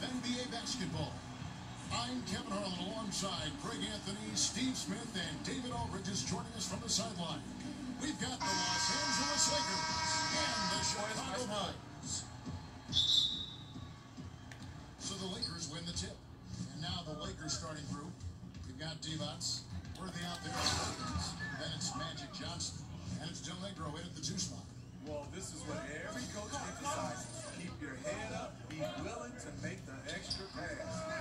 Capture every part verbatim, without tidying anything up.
N B A basketball. I'm Kevin Harlan alongside Greg Anthony, Steve Smith, and David Aldridge is joining us from the sideline. We've got the Los Angeles Lakers and the Chicago Bulls. So the Lakers win the tip. And now the Lakers starting group. We've got Divac, Worthy out there. Then it's Magic Johnson. And it's Del Negro in at the two spot. Well, this is what every coach emphasizes. Keep your head up. Be willing to make the extra pass.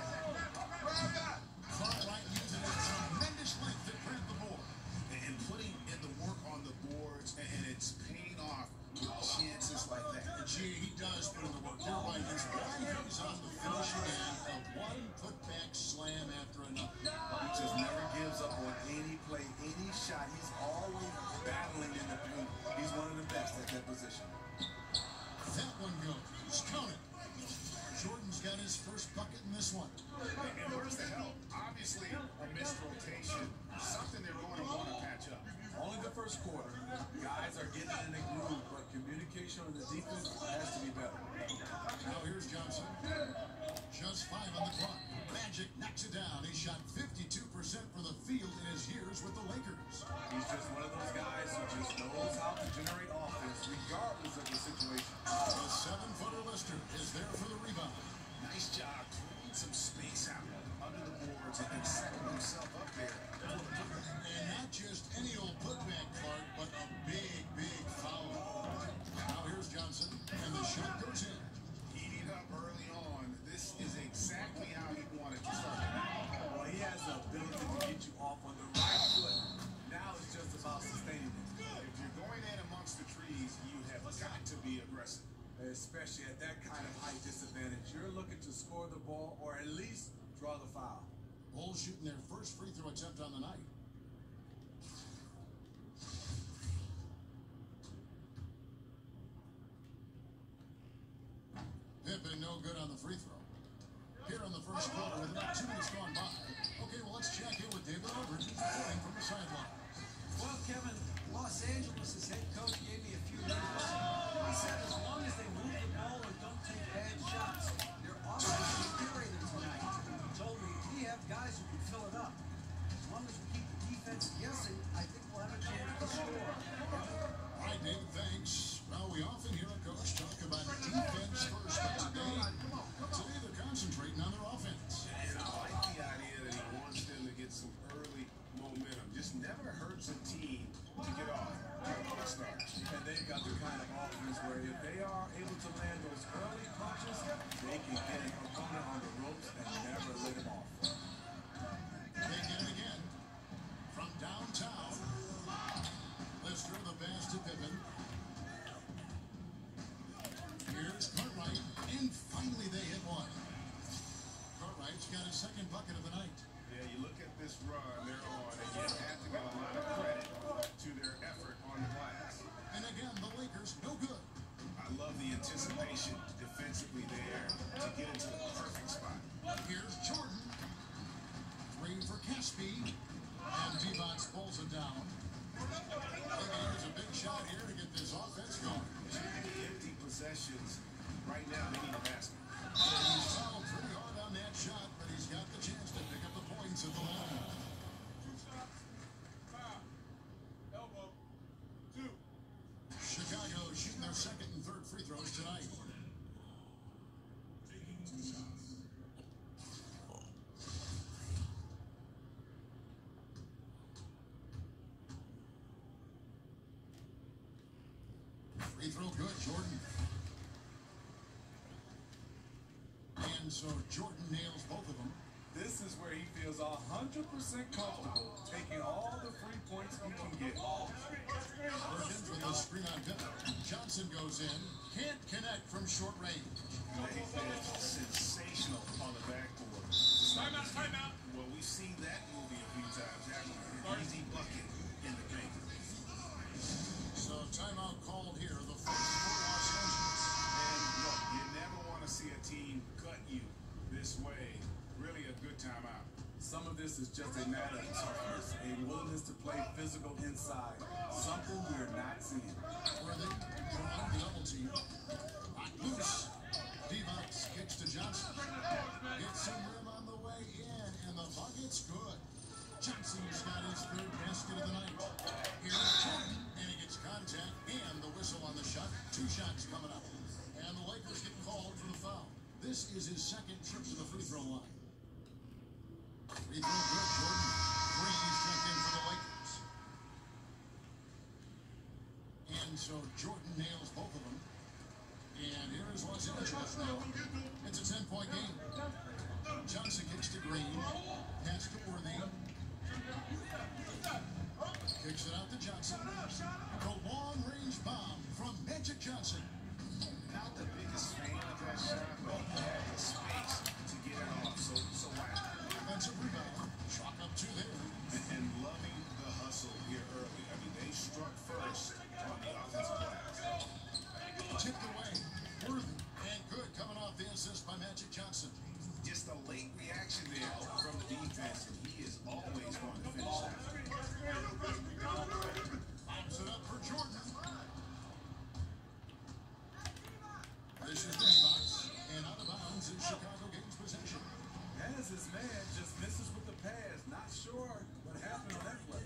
Cartwright using a tremendous length to grab the board. And putting in the work on the boards, and it's paying off with chances like that. And gee, he does put in the work. You're right. It's why he's on the finishing end of one putback slam after another. He just never gives up on any play, any shot. He's always battling in the paint. He's one of the best at that position. That one goes. Count it. Jordan's got his first bucket in this one. And where's the help? Obviously, a missed rotation. Something they're going to want to patch up. Only the first quarter. Guys are getting in the groove, but communication on the defense has to be better. Now here's Johnson. Just five on the clock. Magic knocks it down. He shot fifty-two percent for the field in his years with the Lakers. He's just one of those guys who just knows how to generate offense regardless of the situation. The seven-footer Lister is there for the rebound. Nice job clearing some space out under the boards and then setting himself up there. And not just any old putback, Clark, but a big, big foul. Now here's Johnson, and the shot goes in. Heating up early on. This is exactly how he wanted to start. Well, he has the ability to get you off on the right foot. Now it's just about sustaining it. If you're going in amongst the trees, you have got to be aggressive. Especially at that kind of height disadvantage. You're looking to score the ball or at least draw the foul. Bulls shooting their first free throw attempt on the night. Pippen no good on the free throw. Here in the first quarter with about two minutes gone by. Okay, well, let's check in with David Aldridge, who's reporting from the sideline. Well, Kevin, Los Angeles' head coach gave me a few numbers. He said as long as they move the ball and don't take bad shots, their offense is superior tonight. He told me we have guys who can fill it up. As long as we keep the defense guessing, I think we'll have a chance to score. All right, David, thanks. Well, we often hear a coach talk about defense first, but today, today they're concentrating on their offense. And I like the idea that he wants them to get some early momentum. Just never hurts a team to get off to a good start. And they've got the kind of offense where if they are able to land those early punches, they can get an opponent on the ropes and never let him off. They get it again. From downtown, Lister the pass to Pippen. Here's Cartwright, and finally they hit one. Cartwright's got his second bucket of the night. Yeah, you look at this run they're on, and you have to give a lot of credit to their effort on the glass. And again, the Lakers, no good. I love the anticipation defensively there to get into the perfect spot. Here's Jordan. Three for Caspi. And Divac pulls it down. Here's a big shot here to get this offense going. Empty possessions. Right now, they need a basket. He's fouled pretty hard on that shot, but he's got the chance to pick up the points at the line. Elbow. Two. Chicago shooting their second and third free throws tonight. Free throw good, Jordan. And so Jordan nails both of them. This is where he feels one hundred percent comfortable taking all the free points he can get. Virgin from the screen on Pippen. Johnson goes in. Can't connect from short range. They did sensational on the backboard. Timeout, timeout. Well, we've seen that movie a few times. Having an easy bucket in the paint. So timeout called here. The first for Los Angeles. And look, you never want to see a team cut you this way. Really a good timeout. Some of this is just a matter of toughness, a willingness to play physical inside, something we're not seeing. Worthy from the double team. Lock loose. Divac kicks to Johnson. It's good. Johnson's got his third basket of the night. Here's Jordan, and he gets contact and the whistle on the shot. Two shots coming up. And the Lakers get called for the foul. This is his second trip to the free throw line. Free throw good, Jordan. Green checked in for the Lakers. And so Jordan nails both of them. And here is Los Angeles now. It's a ten-point game. Johnson kicks to Green. Pass to Worthy. Kicks it out to Johnson. The long-range bomb from Magic Johnson. Not the biggest fan of that shot, but he had the space to get it off. So, so why? Defensive rebound. Chalk up two there. And loving the hustle here early. I mean, they struck first on the offensive glass. Tipped away. Worthy. And good coming off the assist by Magic Johnson. Just a late reaction there from the defense, and he is always going to finish that. Bombs it up for Jordan. This is the D-box, and out of bounds in Chicago gains possession. As his man just misses with the pass. Not sure what happened on that play.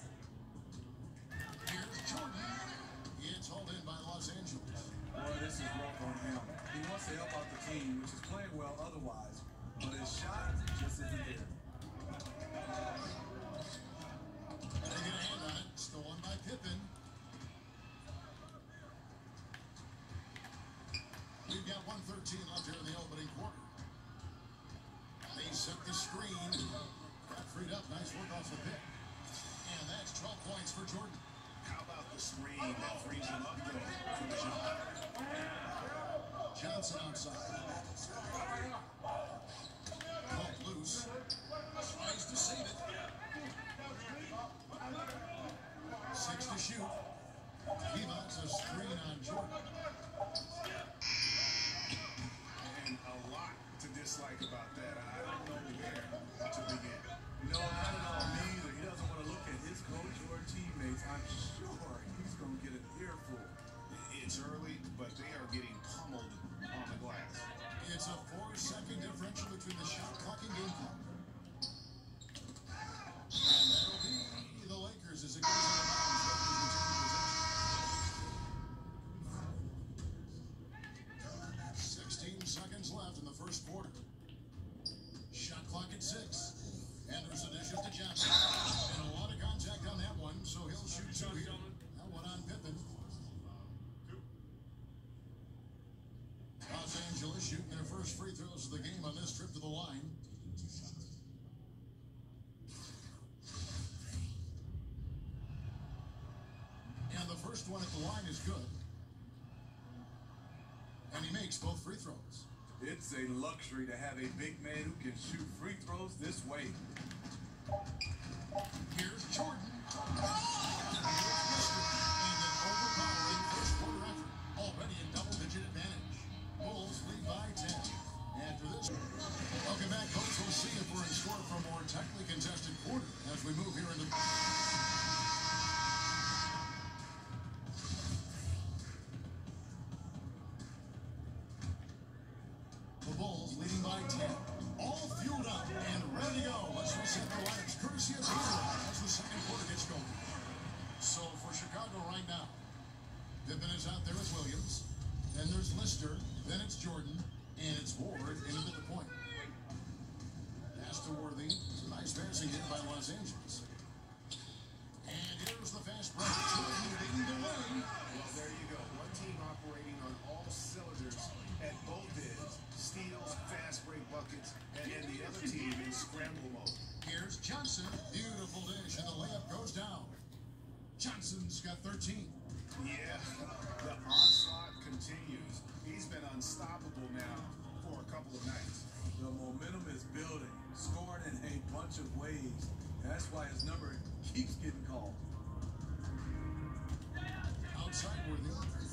Here's Jordan. It's hauled in by Los Angeles. Boy, this is rough on him. He wants to help out the team, which is playing well otherwise, but his shot just isn't there. They get a hand on it. Stolen by Pippen. We've got one thirteen left here in the opening quarter. They set the screen. Got freed up. Nice work off the pick. And that's twelve points for Jordan. How about the screen that frees him up though for the shot? Johnson outside. Caught loose. Tries to save it. Six to shoot. He mounts a screen on Jordan. And a lot to dislike about that. I don't know where to begin. No, not at all. Me either. He doesn't want to look at his coach or teammates. I'm sure he's going to get an earful. It's early, but they are getting pummeled on the glass. It's a four-second differential between the shot clock and game clock. And that'll be the Lakers as it goes out of bounds after the possession. sixteen seconds left in the first quarter. Shot clock at six. Anderson dishes to Johnson. And a lot of contact on that one, so he'll shoot two here. That one on Pippen. Los Angeles shooting their first free throws of the game on this trip to the line. And the first one at the line is good. And he makes both free throws. It's a luxury to have a big man who can shoot free throws this way. Here's Jordan. And an overpowering first quarter effort. Already a double-digit advantage. Bulls lead by ten. After this, welcome back, Coach. We'll see if we're in store for a more tightly contested quarter as we move here into. The Bulls leading by ten. All fueled up and ready to go. Let's reset the lineups courtesy of Zero as the second quarter gets going. So for Chicago right now, Pippen is out there with Williams. Then there's Lister. Then it's Jordan. And it's Ward into the point. Pass to Worthy. It's a nice passing hit by Los Angeles. And here's the fast break. Jordan leading the way. Well, there you go. One team operating on all cylinders at both ends. Steals, fast break buckets, and then the other team in scramble mode. Here's Johnson. Beautiful dish, and the layup goes down. Johnson's got thirteen. Yeah, the onslaught continues. He's been unstoppable now for a couple of nights. The momentum is building, scoring in a bunch of ways. That's why his number keeps getting called. Outside Worthy.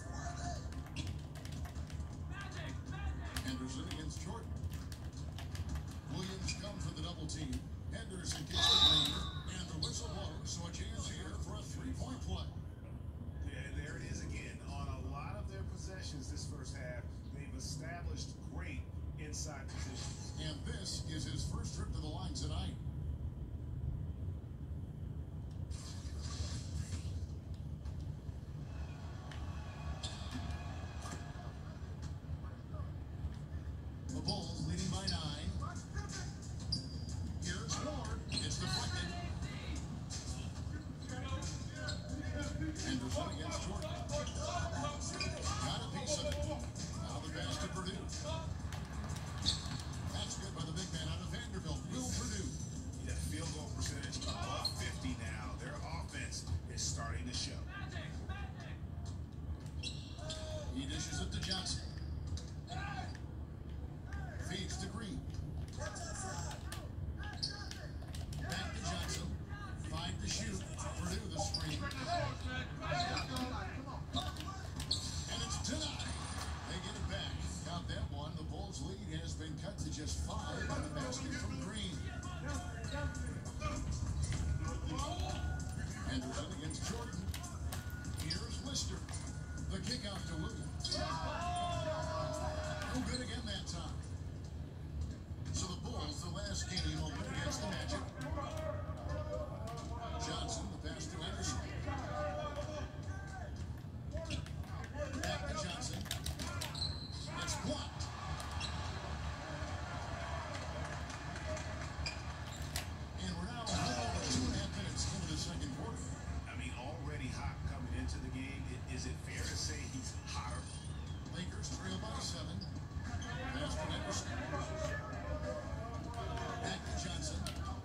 Henderson against Jordan. Williams comes for the double team. Henderson gets the lead, and the whistle blows, so a chance here for a three-point play. Yeah, there it is again. On a lot of their possessions this first half, they've established great inside positions. And this is his first trip to the line tonight. The Bulls leading by nine. Here's Ward. It's deflected. Henderson against Jordan. Got a piece of it. Now the pass to Purdue. That's good by the big man out of Vanderbilt, Will Purdue. That field goal percentage above fifty now. Their offense is starting to show. He dishes it to Johnson. Feeds to Green. Back to Johnson. Five to shoot. Purdue the screen. And it's denied. They get it back. Count that one. The Bulls' lead has been cut to just five on the basket from Green. Henderson against Jordan. Here's Lister. The kickoff to Williams. No good again that time. So the Bulls, the last game, will play against the Magic. Johnson, the pass to Henderson. Back to Johnson. It's blocked. And we're now a little over two and a half minutes into the second quarter. I mean, already hot coming into the game. I- Is it fair to say he's hotter? Lakers trail by seven. Pass to Henderson. Back to Johnson.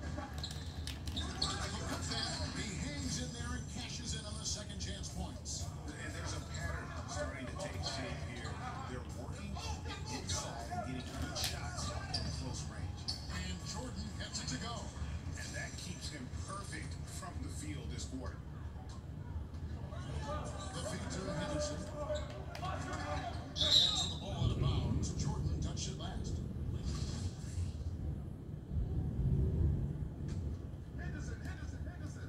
He hangs in there and cashes in on the second chance points. And there's a pattern starting to take shape here. They're working inside and getting good shots at close range. And Jordan gets it to go. And that keeps him perfect from the field this quarter. The feed to Henderson. Hands on the ball out of bounds. Jordan touched it last. Henderson, Henderson, Henderson.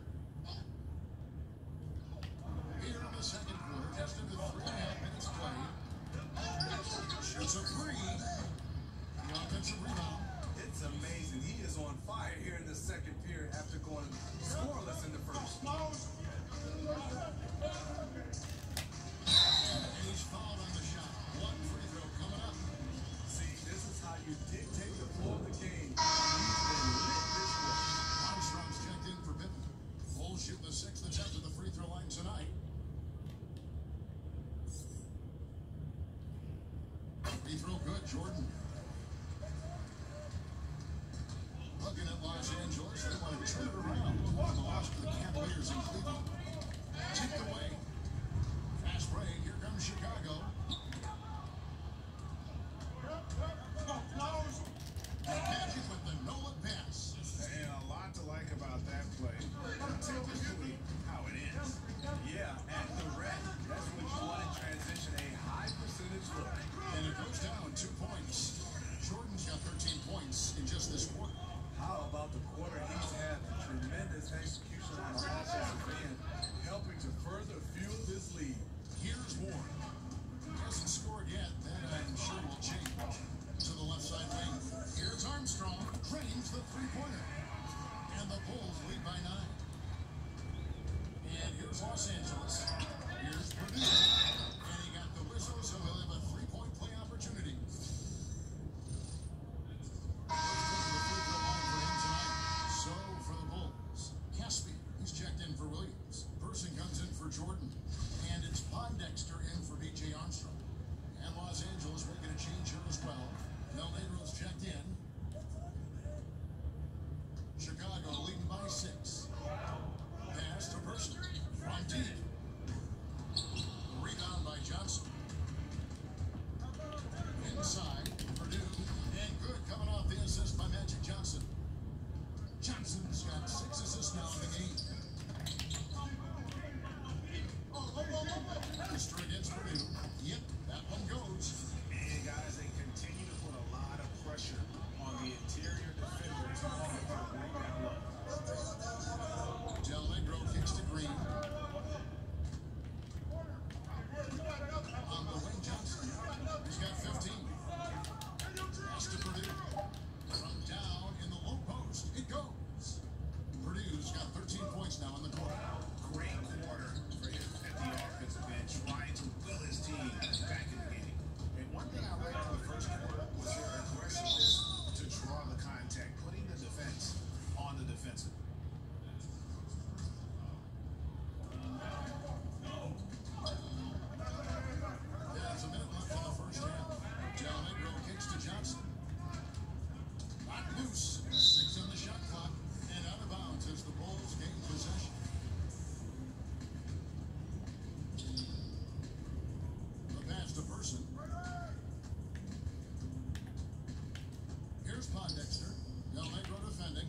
Here in the second quarter, just into three and a half minutes played. Shoots a three. The offensive rebound. It's amazing. He is on fire here in the second period after going scoreless in the first. And he's fouled on the shot. One free throw coming up. See, this is how you dictate the flow of the game. He's been lit this quarter. Armstrong's checked in for Pippen. Bulls shooting the sixth attempt at the free throw line tonight. Free throw good, Jordan. Looking at Los Angeles, they want to turn it around. The loss to the Cavaliers in Cleveland. Tipped away. Fast break. Here comes Chicago. Magic with the no-look pass. And a lot to like about that play. Typically how it ends. Yeah, at the red. That's what you want in transition, a high percentage look. And it goes down two points. Jordan's got thirteen points in just this quarter. How about the quarter he's had? The tremendous execution on the offensive end, helping to further fuel this lead. Here's Ward. He hasn't scored yet. That I'm sure will change. To the left side wing. Here's Armstrong. Drains the three-pointer. And the Bulls lead by nine. And here's Los Angeles. Here's Purdue. And he got the whistle, so he'll have a three-point play opportunity. So for the Bulls, Caspian, he's checked in for Williams. Person comes in for Jordan. And it's Pondexter in for B J Armstrong. And Los Angeles making a change here as well. Mel Nadler's checked in. Chicago leading by six. Pass to Person. From deep. Here's Pondexter. Del Negro defending.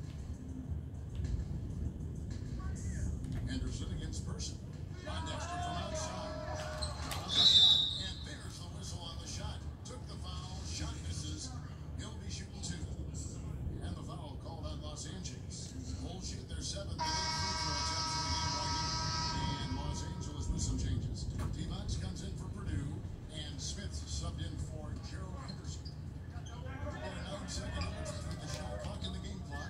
Henderson against Person. Pondexter from outside. On the shot. And there's the whistle on the shot. Took the foul. Shot misses. He'll be shooting two. And the foul called on Los Angeles. Bulls shoot their seventh and eighth free throw attempts in the game right here. And Los Angeles with some changes. Divac comes in for Purdue. And Smith subbed in for Gerald Henderson. And a nine second limit between the shot clock and the game clock.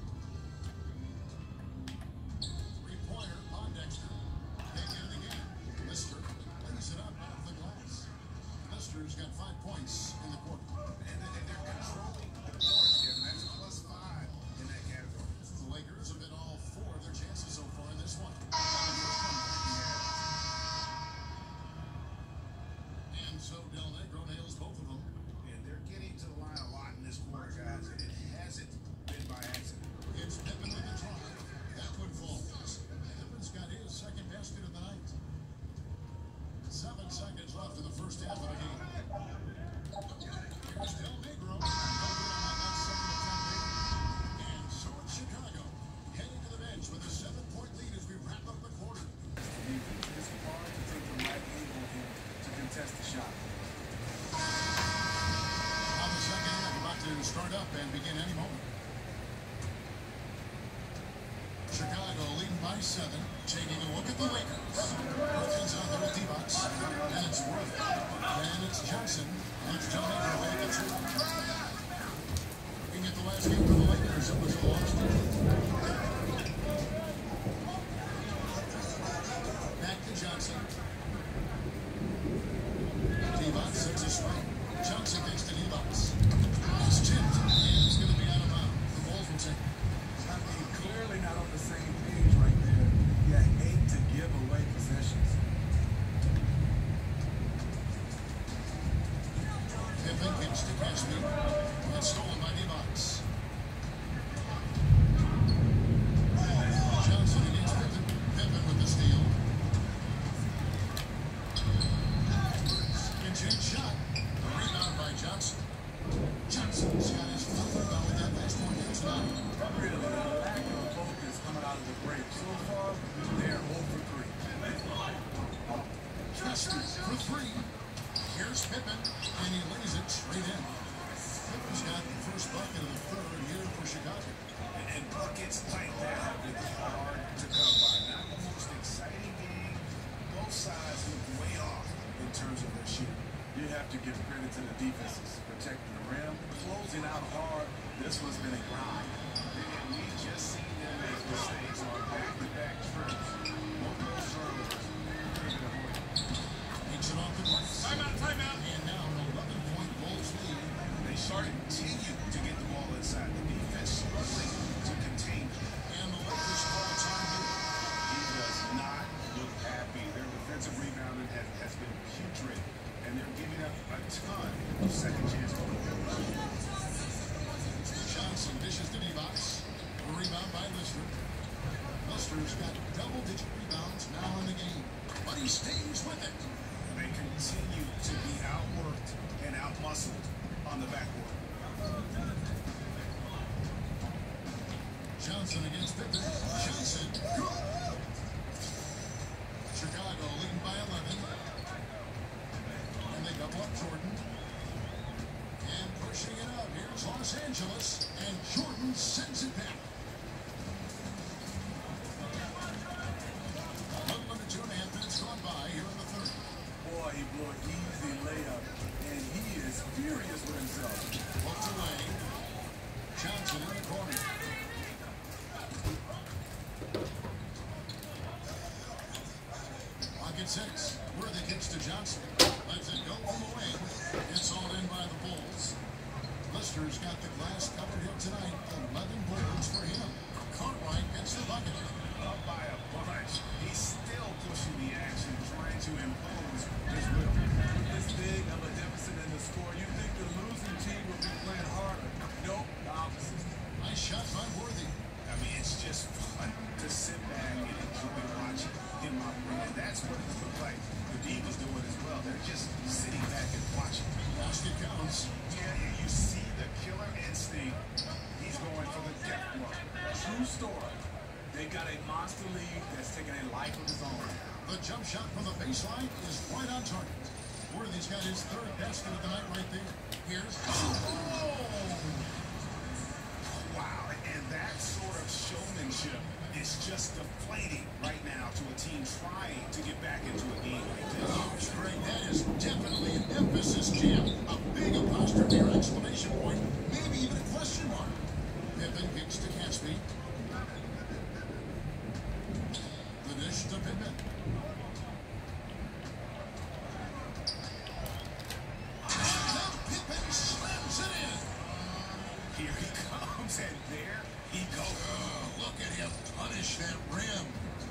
Three-pointer, Pondexter. Can't get it again. Lister lays it up off the glass. Lister's got five points in the quarter. And, and they're controlling the boards, Kevin. That's plus five in that category. The Lakers have been all four of their chances so far in this one. And so Del Negro nails both of them. And they're getting to the line a lot in this quarter, guys. And it hasn't been by accident. It's Pippen with the drive. That one falls. Pippen's got his second basket of the night. Seven seconds left in the first half of the game. Here's Del Negro. No good on that second attempt there. And so it's Chicago heading to the bench with a seven-point lead as we wrap up the quarter. It's hard to take the right angle on him to contest the shot. On the second half, about to start up and begin any moment. Chicago leading by seven, taking a look at the Lakers. Worth out there with Divac, and it's Worth, and it's Johnson, and it's Del Negro back at two. Looking at the last game for the Lakers, it was a loss. Back to Johnson. Divac sets a strike. Johnson gets to Divac. It's tipped, and it's going to be out of bounds. The Bulls will take it. I mean, clearly not on the same page right there. You hate to give away possessions. Pippen gets to Caspi. It's stolen by Divac. Johnson against Pippen. Pippen with the steal. Second chance shot. A rebound by Johnson. Johnson's got his fourth rebound with that last one here tonight. Really, lack of focus coming out of the break. So far, they're zero for three. Caspi for three. Here's Pippen, and he lays it straight in. Pippen's got the first bucket of the third here for Chicago. And, and buckets like that have been hard to come by. Not the most exciting game. Both sides look way off in terms of their shooting. You have to give credit to the defenses, protecting the rim, closing out hard. This one's been a grind. And we've just seen them make mistakes on back-to-back trips. Both those turnovers. Takes it off the glass. Timeout, timeout. And now an eleven-point Bulls lead. They started continue to get the ball inside. The defense struggling to contain them. And the Lakers call time. He does not look happy. Their defensive rebounding has, has been putrid, and they're giving up a ton of second chance goals. Johnson dishes to Divac. A rebound by Lister. Lister's got double-digit rebounds now in the game, but he stays with it. They continue to be outworked and outmuscled on the backboard. Johnson against Pippen. Johnson. Good. Chicago leading by eleven. And they double up Jordan. And pushing it out. Here's Los Angeles. And Jordan sends it back. A little under two and a half minutes gone by here in the third. Boy, he blew an easy layup, and he is furious with himself. Poked away. Johnson in the corner. Pocket six. Worthy kicks to Johnson. Lets it go on the wing. It's all in by the Bulls. Lister's got the glass covered here tonight. eleven boards for him. Cartwright gets the bucket. Up by a bunch. He's still pushing the action, trying to impose his will. With this big of a deficit in the score, you think the losing team would be playing harder. Nope, the opposite. Nice shot by Worthy. I mean, it's just fun to sit back and enjoy watching him operate. And that's what it looks like the Divas doing as well. They're just sitting back and watching. Basket counts. Yeah, you see the killer instinct. monster league that's taken a life of its own. The jump shot from the baseline is right on target. Worthy's got his third basket of the night right there. Here's oh! Wow, and that sort of showmanship is just deflating right now to a team trying to get back into a game like this. Oh, Greg, that is definitely an emphasis jam. A big apostrophe or exclamation point, maybe even a question mark. Pippen kicks to Gatsby. The dish to Pippen. Now Pippen slams it in. Here he comes, and there he goes. Oh, look at him punish that rim.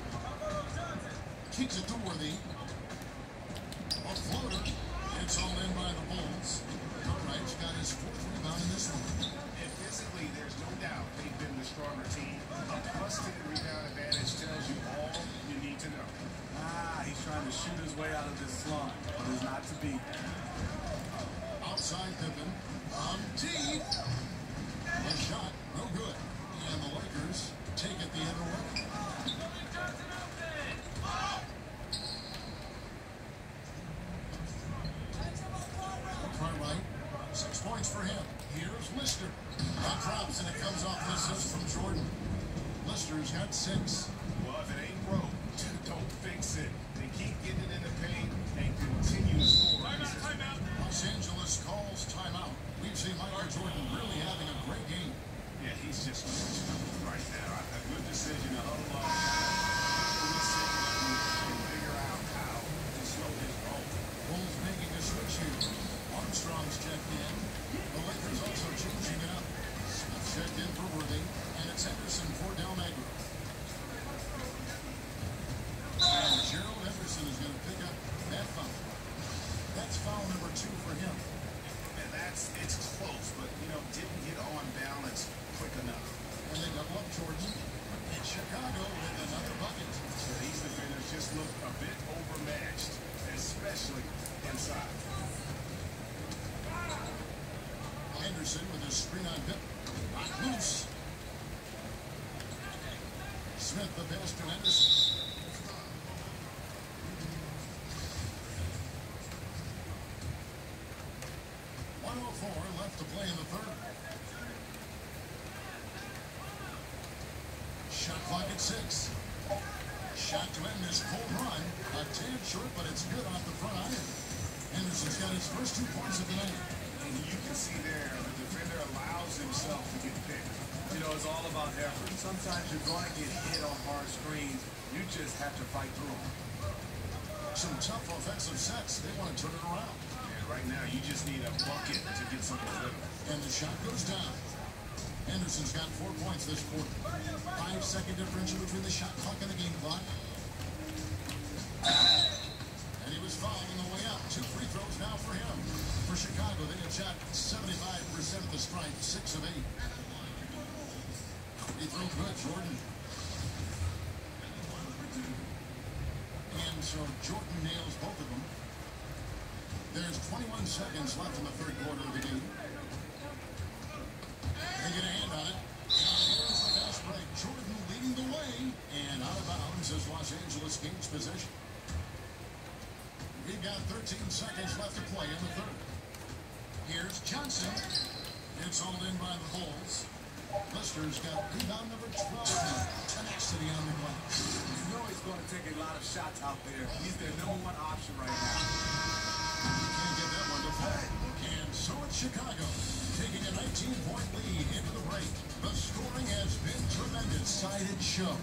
Kicks it to Worthy. A floater. It's all in by the Bulls. Wright's got his fourth rebound in this one. And physically, there's no doubt they've been the stronger team. A plus ten rebound advantage tells you all you need to know. Ah, he's trying to shoot his way out of this slump, but it's not to be. Outside Pippen. On deep. The shot, no good. And the Lakers take it the other way. Cartwright, six points for him. Here's Lister. That drops and it comes off the assist from Jordan. Lister's got six. Well, if it ain't broke, don't fix it. They keep getting it in the paint and continue to score. Los Angeles calls timeout. We've seen Michael Jordan really having a great game. Yeah, he's just right now. A good decision to huddle up, reset, and figure out how to slow his roll. Bulls making a switch here. Armstrong's checked in. The Lakers also changing it up. Smith checked in for Worthy, and it's Henderson for Delmagro. And Gerald Henderson is going to pick up that foul. That's foul number two for him. And that's, it's close, but, you know, didn't get on balance quick enough. And they double up Jordan. And Chicago with another bucket. So these defenders just look a bit overmatched, especially inside. Henderson with a screen on Pippen. Not loose. Smith the pass to Henderson. one oh four left to play in the third. Shot clock at six. Shot to end this cold run. A tad short, but it's good off the front iron. Henderson's got his first two points of the night. And you can see there, the defender allows himself to get picked. You know, it's all about effort. Sometimes you're going to get hit on hard screens. You just have to fight through them. Some tough offensive sets. They want to turn it around. And right now, you just need a bucket to get something with it. And the shot goes down. Henderson's got four points this quarter. Five second differential between the shot clock and the game clock. And he was fouled on the way out. Two free throws now for him. For Chicago, they had shot seventy-five percent of the strike, six of eight. Free throw good, Jordan. And so Jordan nails both of them. There's twenty-one seconds left in the third quarter of the game. They get a hand on it. And here's the fast break. Jordan leading the way. And out of bounds as Los Angeles gains possession. We've got thirteen seconds left to play in the third. Here's Johnson. It's all in by the Bulls. Lister's got rebound number twelve. Tenacity on the glass. You know he's going to take a lot of shots out there. He's their number one option right now. Can't get that one to fall. And so it's Chicago, taking a nineteen point lead into the break. The scoring has been tremendous. Sided show.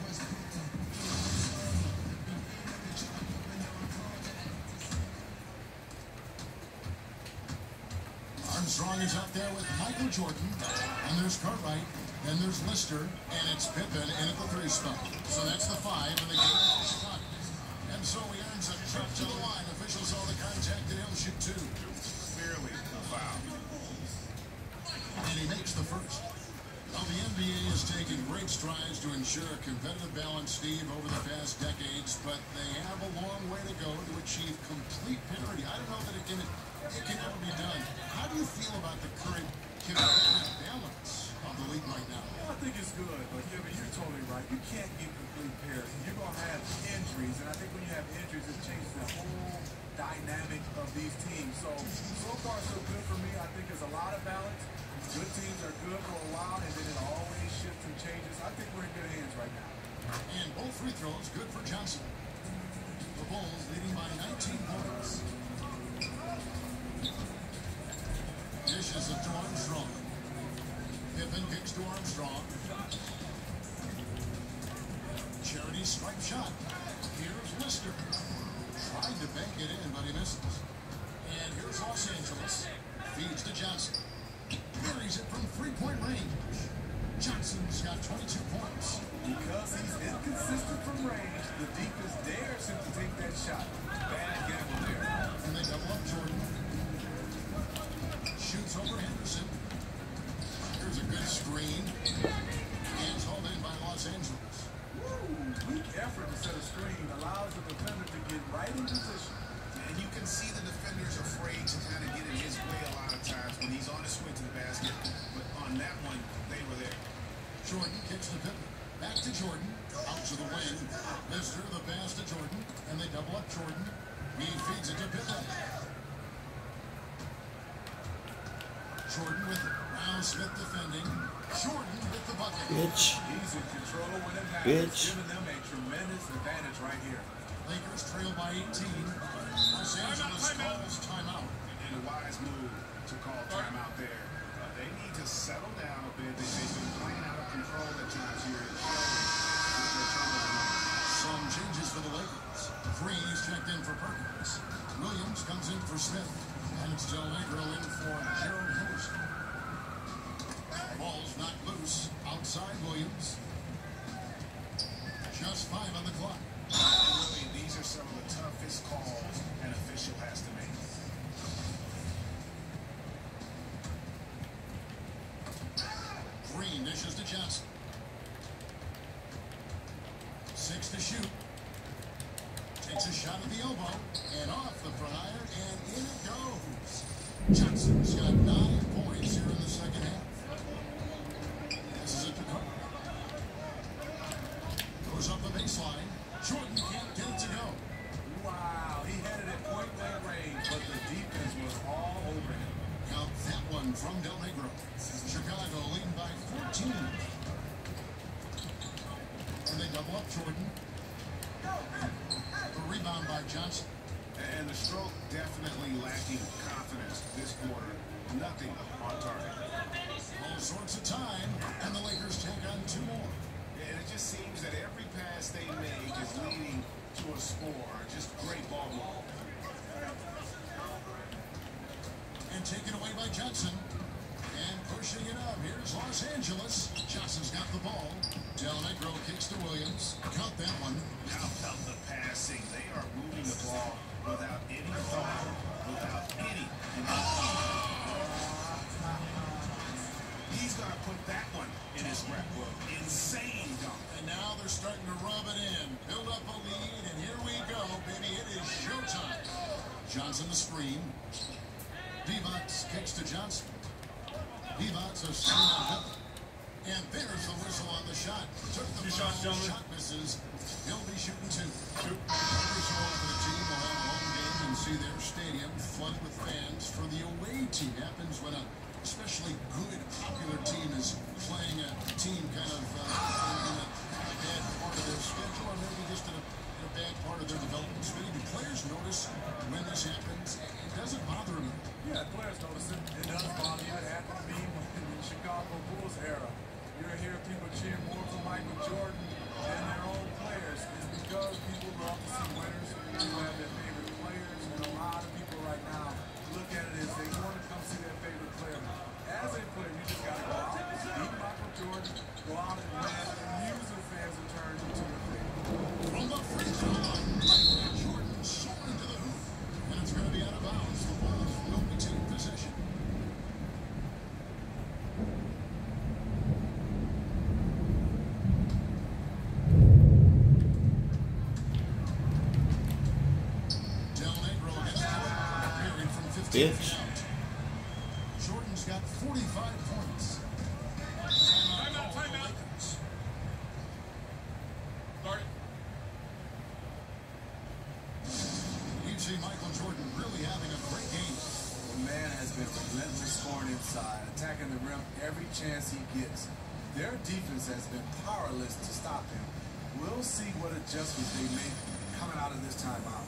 Armstrong is out there with Michael Jordan, and there's Cartwright, then there's Lister, and it's Pippen in at the three spot. So that's the five, and the game is done. And so he earns a trip to the line. Officials saw the contact, and he'll shoot two. Clearly a foul. And he makes the first. Well, the N B A has taken great strides to ensure a competitive balance, Steve, over the past decades, but they have a long way to go to achieve complete parity. I don't know that it can, it can ever be done. How do you feel about the current competitive balance of the league right now? Well, I think it's good, but yeah, but you're totally right. You can't get perfectly paired. You're going to have injuries, and I think when you have injuries, it changes the whole dynamic of these teams. So, so far so good for me. I think there's a lot of balance. Good teams are good for a while, and then it always shifts and changes. I think we're in good hands right now. And both free throws good for Johnson. The Bulls leading by nineteen points. Dishes it to Armstrong. Pippen kicks to Armstrong. Charity stripe shot. Here's Lister. Tried to bank it in, but he misses. And here's Los Angeles. Feeds to Johnson. Buries it from three-point range. Johnson's got twenty-two points. Because he's inconsistent from range, the defense dares him to take that shot. Bad gamble there. And they double up Jordan. Shoots over Henderson. Here's a good screen. Hands hauled in by Los Angeles. Woo! Weak effort to set a screen allows the defender to get right in position. And you can see the defender's afraid to kind of get in his way a lot of times when he's on his way to the basket. But on that one, they were there. Jordan kicks the Pippen. Back to Jordan. Out to the wing. Lister the pass to Jordan. And they double up Jordan. He feeds it to Pippen. Jordan with it. Now Smith defending. Jordan with the bucket. Bitch. He's in control when it matters, Bitch. giving them a tremendous advantage right here. Lakers trail by eighteen. Los Angeles calls timeout. And a wise move to call timeout there. Uh, they need to settle down a bit. They, they've been playing out of control at times here. Some changes for the Lakers. Freeze checked in for Perkins. Williams comes in for Smith. And it's Del Negro in for Gerald Henderson. Ball's knocked loose. Outside Williams. Just five on the clock. Really, these are some of the toughest calls an official has to make. Green dishes to Johnson. Six to shoot. Takes a shot at the elbow. And off the front iron. And in it goes. Johnson's got nine points here in the second half. This is it to Cook. Goes up the baseline. Jordan can't get it to go. Wow, he had it at point blank range, but the defense was all over him. Count that one from Del Negro. Chicago leading by fourteen. And they double up Jordan. The rebound by Johnson. And the stroke definitely lacking confidence this quarter. Nothing on target. All sorts of time, and the Lakers take on two more. And it just seems that every pass they make is leading to a score. Just great ball movement. And taken away by Johnson. And pushing it up. Here's Los Angeles. Johnson's got the ball. Del Negro kicks to Williams. Count that one. How about the passing? They are moving the ball without any thought, without any. He's going to put that one in his scrapbook. Insane dunk. And now they're starting to rub it in. Build up a lead, and here we go, baby. It is showtime. Johnson the screen. Divac kicks to Johnson. Divac a screen on Pippen. And there's the whistle on the shot. Took the foul. Shot misses. He'll be shooting two. Two. Every so often the team will have a home game and see their stadium flooded with fans. For the away team, happens when a especially good, popular team is playing a team kind of uh, in a, a bad part of their schedule, or maybe just in a, in a bad part of their development. So do players notice when this happens? It doesn't bother them. Yeah, players notice it. It does bother you. It happened to me in the Chicago Bulls era. You're hearing people cheer more for Michael Jordan than their own players. It's because people love to see winners. People have their favorite players, and a lot of people right now look at it as they want to come see their favorite player. As a player, you just got to go out, beat Michael Jordan, go out and win, and use the fans in turn into your favor. From the free throw line, Jordan soaring to the hoop, and it's going to be out of bounds. The Bulls will retain possession. Del Negro gets buried from fifteen Bitch. feet out. Jordan's got forty-five points. Timeout call for the Lakers. outside, attacking the rim every chance he gets. Their defense has been powerless to stop him. We'll see what adjustments they make coming out of this timeout.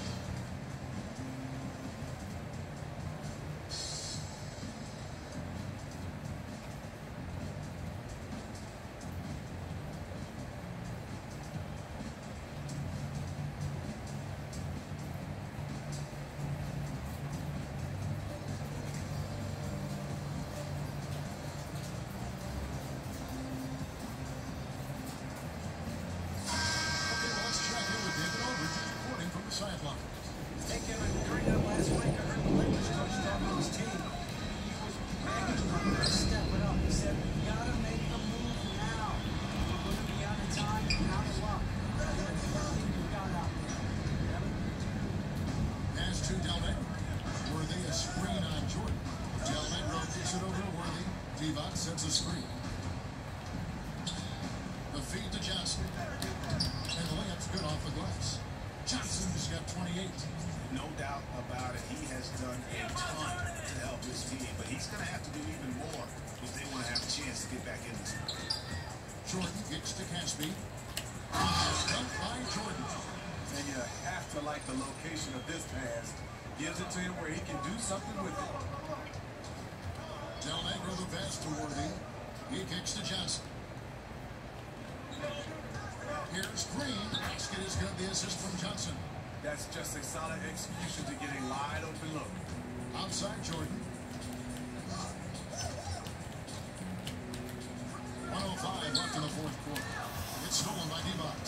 Sideline. Hey, Kevin, during that last week, I heard the Lakers coach talking to his team. He was begging them to step it up. He said, we gotta make the move now. We're going to be out of time and out of luck. That's everything you've got out there. Kevin? Pass to Del Negro. Worthy, a screen on Jordan. Del Negro kicks it over to Worthy. Divac sets a screen. The feed to Johnson. And the layup's good off the glass. Johnson's got twenty-eight. No doubt about it. He has done a ton to help his team, but he's going to have to do even more if they want to have a chance to get back in this one. Jordan kicks to Caspi. Dunked by Jordan. And you have to like the location of this pass. Gives it to him where he can do something with it. Del Negro the pass to Worthy. He kicks to Johnson. Here's Green. Basket is good. The assist from Johnson. That's just a solid execution to get a wide open look. Outside Jordan. one oh five left in the fourth quarter. It's stolen by Divac.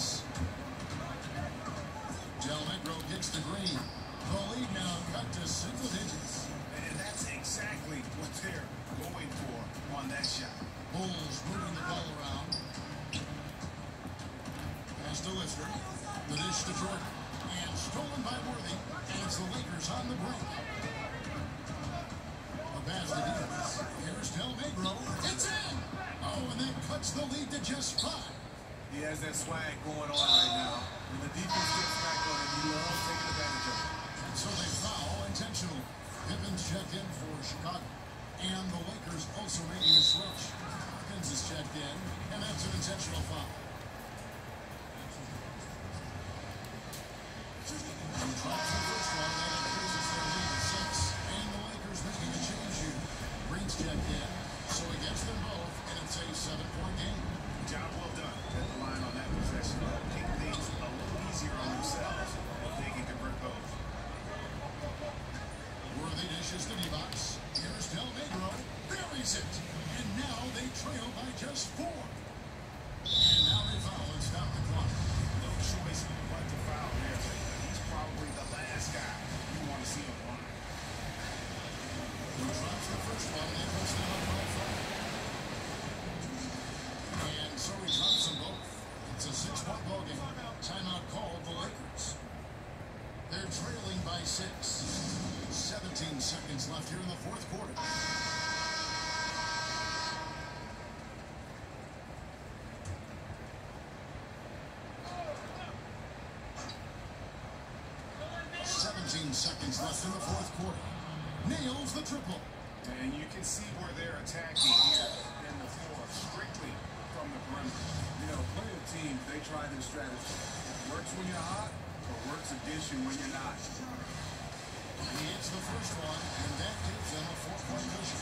Del Negro gets to Green. The lead now cut to single digits. And that's exactly what they're going for on that shot. Bulls moving the ball around. Pass to Lister. The dish to Jordan. And stolen by Worthy. As the Lakers on the break. A pass to Divac. Here's Del Negro. It's in! Oh, and that cuts the lead to just five. He has that swag going on right now. When the defense gets back on him, he loves taking advantage of it. And so they foul intentionally. Pippins checked in for Chicago. And the Lakers also making a switch. Pippins is checked in, and that's an intentional foul. He drops the first one, that increases their lead to six. And the Lakers making a change here. Green's checked in, so he gets them both, and it's a seven-point game. Job well done at the line on that possession. Make things a little easier on themselves if they can convert those. Worthy dishes to Divac. Here's Del Negro. Buries it. And now they trail by just four. And now they foul and stop the clock. No choice but to foul there. He's probably the last guy you want to see him on. He drops the first one. They push them up by five. And so he drops them both. It's a six-point ball game. Timeout called the Lakers. They're trailing by six. seventeen seconds left here in the fourth quarter. seventeen seconds left in the fourth quarter. Nails the triple. And you can see where they're attacking here in the floor, strictly from the perimeter. You know, plenty of teams, they try this strategy. It works when you're hot, or works against you when you're not. He hits the first one, and that gives them a four-point cushion.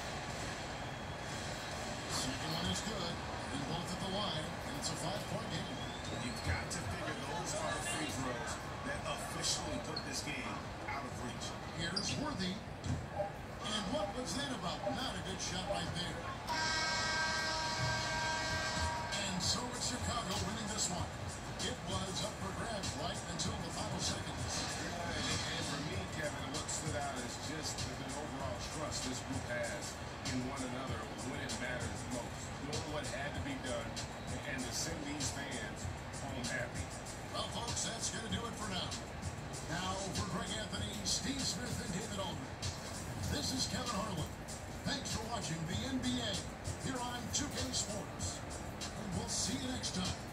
Second one is good. They're both at the line, and it's a five-point game. You've got to figure those are the free throws that officially put this game out of reach. Here's Worthy. And what was that about? Not a good shot right there. And so it's Chicago winning this one. It was up for grabs right until the final seconds. Yeah, and, and for me, Kevin, what stood out is just the, the overall trust this group has in one another when it matters most. Knowing what had to be done and to send these fans home happy. Well, folks, that's going to do it for now. Now, for Greg Anthony, Steve Smith, and David Aldridge, this is Kevin Harlan. Thanks for watching the N B A here on two K Sports. And we'll see you next time.